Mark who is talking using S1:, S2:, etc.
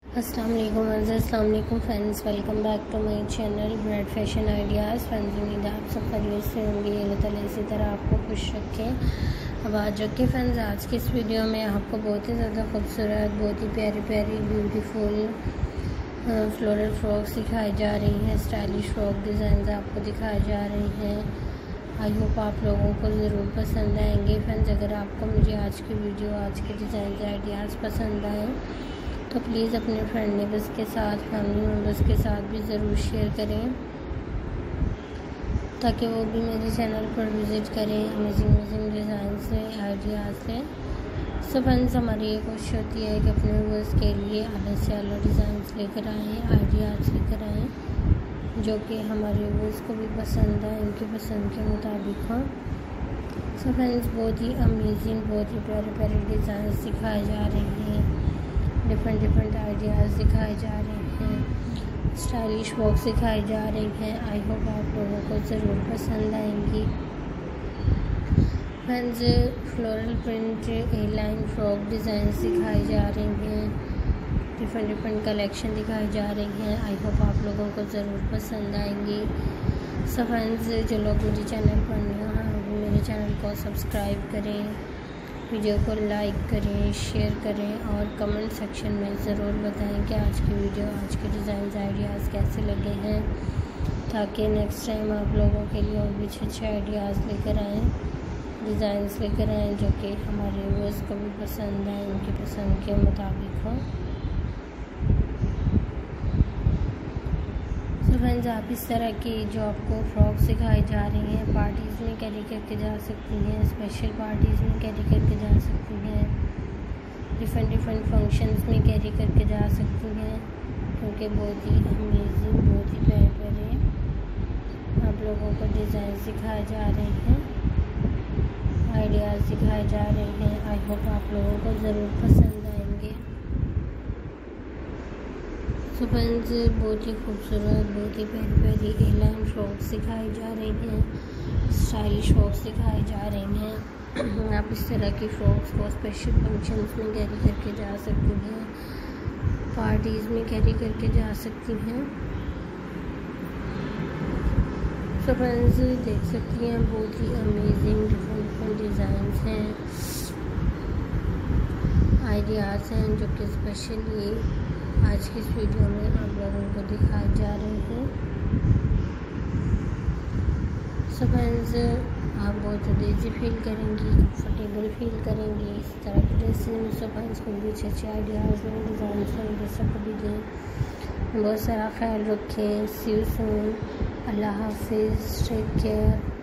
S1: अस्सलाम वालेकुम friends, welcome back to my channel Bright Fashion Ideas. Friends, उम्मीद है आप सब खैरियत से होंगे। अल्लाह ताला इसी तरह आपको खुश रखें। अब आज रखें फ्रेंड्स, आज की इस वीडियो में आपको बहुत ही ज़्यादा खूबसूरत, बहुत ही प्यारी प्यारी ब्यूटीफुल फ्लोरल फ्रॉक सिखाई जा रही हैं। स्टाइलिश फ्रॉक डिज़ाइन आपको दिखाए जा रही हैं। आई होप आप लोगों को ज़रूर पसंद आएंगे। फ्रेंड्स, अगर आपको मुझे आज की वीडियो, आज के डिज़ाइन आइडियाज़ पसंद आए तो प्लीज़ अपने फ्रेंड नेबर्स के साथ, फैमिली मेम्बर्स के साथ भी ज़रूर शेयर करें ताकि वो भी मेरे चैनल पर विज़िट करें, अमेजिंग डिज़ाइन से, आइडियाज़ से। सो फ्रेंड्स, हमारी ये कोशिश होती है कि अपने व्यूअर्स के लिए आला से आला डिज़ाइंस लेकर आएँ, आइडियाज़ लेकर आएँ जो कि हमारे व्यूअर्स को भी पसंद आए, उनकी पसंद के मुताबिक हों। सो फ्रेंड्स, बहुत ही अमेजिंग, बहुत ही प्यारे प्यारे डिज़ाइन सिखाए जा रहे हैं। डिफरेंट आइडियाज़ दिखाए जा रहे हैं। स्टाइलिश फ्रॉक सिखाई जा रही हैं। आई होप आप लोगों को ज़रूर पसंद आएंगी। Friends, floral print A line frock design सिखाई जा रही हैं। डिफरेंट कलेक्शन दिखाई जा रही हैं। आई होप आप लोगों को ज़रूर पसंद आएंगी। सो फ्रेंड्स, जो लोग मुझे चैनल पर नए हैं वो मेरे चैनल को सब्सक्राइब करें, वीडियो को लाइक करें, शेयर करें और कमेंट सेक्शन में ज़रूर बताएं कि आज की वीडियो, आज के डिज़ाइन आइडियाज़ कैसे लगे हैं, ताकि नेक्स्ट टाइम आप लोगों के लिए और भी अच्छे आइडियाज़ लेकर आएँ, डिज़ाइंस लेकर आएँ जो कि हमारे व्यूअर्स को भी पसंद आए, उनकी पसंद के मुताबिक हो। तो फ्रेंड्स, आप इस तरह की जो आपको फ्रॉक सिखाई जा रही हैं, पार्टीज़ में कैरी करके जा सकती हैं, स्पेशल पार्टीज़ में कैरी करके जा सकती हैं, डिफरेंट फंक्शंस में कैरी करके जा सकती हैं, क्योंकि बहुत ही अमेजिंग, बहुत ही प्यारे प्यारे आप लोगों को डिज़ाइन सिखाए जा रहे हैं, आइडियाज़ सिखाए जा रहे हैं। आई होप आप लोगों को ज़रूर पसंद आएंगे। सो फ्रेंड्स, बहुत ही खूबसूरत, बहुत ही प्यारी प्यारी ए लाइन फ्रॉक सिखाई जा रही हैं, स्टाइलिश फ्रॉक सिखाई जा रही हैं। आप इस तरह की फ्रॉक्स को स्पेशल फंक्शंस में कैरी करके जा सकती हैं, पार्टीज़ में कैरी करके जा सकती हैं। सो फ्रेंड्स, देख सकती हैं बहुत ही अमेजिंग डिफरेंट डिज़ाइंस हैं, आइडियाज़ हैं जो कि स्पेशली आज की इस वीडियो में आप लोगों को दिखाए जा रहे हैं। सो फ्रेंड्स, आप बहुत ईजी फील करेंगी, कंफर्टेबल फील करेंगी इस तरह की ड्रेसिंग में। सो फ्रेंड्स, को भी अच्छे आइडियाज़ में डिज़ाइन से सबको भी दें। बहुत सारा ख्याल रखें। सी यू सून। अल्लाह हाफिज़। Take care.